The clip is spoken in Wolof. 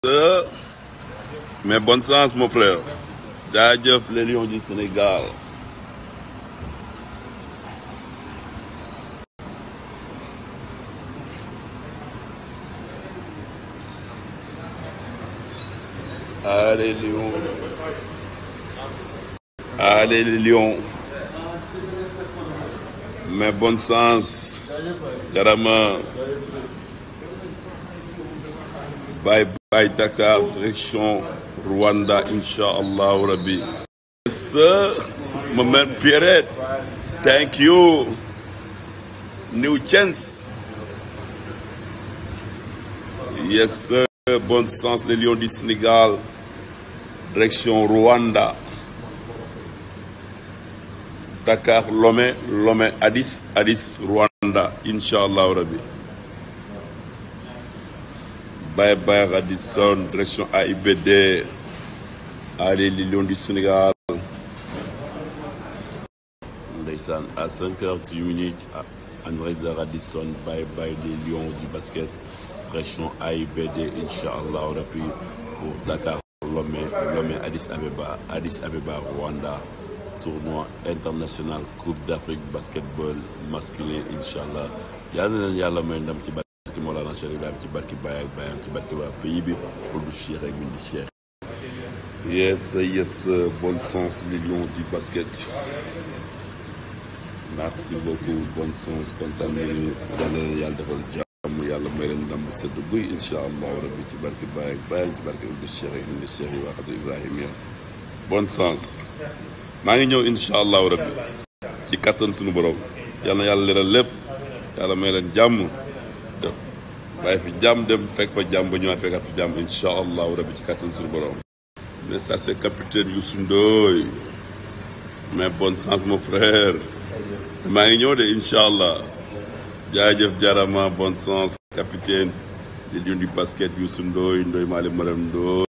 Mais bonne chance mon frère. Jaajëf les lions du Sénégal. Allez lions. Allez les lions. Mais bonne chance. Jarama. Bye bye Dakar, direction Rwanda, Inch'Allah Rabbi. Yes, sir. My man Pierre, thank you. New chance. Yes, sir. Bon sens, les Lions du Sénégal, direction Rwanda. Dakar, Lomé, Addis, Rwanda, Inch'Allah Rabbi. Bye bye Radisson, direction AIBD. Allez les Lions du Sénégal. Ndeysaan à 5h10 André de Radisson. Bye bye les Lions du basket. Direction AIBD Inch'Allah Rabbi pour Dakar, Lomé, Addis Abeba, Rwanda. Tournoi international Coupe d'Afrique basketball masculin Inch'Allah. Yàlla na leen Yàlla may ndam ci barki Mawlana Cheikh Ibrahim ci barki Baye ak Bayam ci barki waa pays bi pour du Cheikh ak min di Cheikh. Yes, bon sens les Lions du basket. Merci beaucoup, bon sens, kontaan nañu Yàlla na Yàlla defal jàmm Yàlla may leen ndam bu sedd guy Inch'Allah Rabbi ci barki Baye ak Bayam ci barki du Cheikh ak min di Cheikh yi waxatu Ibrahim ya. Bon sens. maa ngi ñëw Inch'Allah Rabbi ci kattan suñu borom yal na Yàlla leeral lépp Yàlla may leen jàmm bàyyi fi jàmm dem fekk fa jàmm ba ñëwaat fekkaat fi jàmm Inch'Allah Rabbi ci kattan suñu borom. Mais ça c'est capitaine Youssou Ndoye mais bonne chance mon frère maa ngi ñëw de Inch'Allah jaajëf jarama bonne chance capitaine des Lions du basket Youssou Ndoye Mali Maram Ndoye.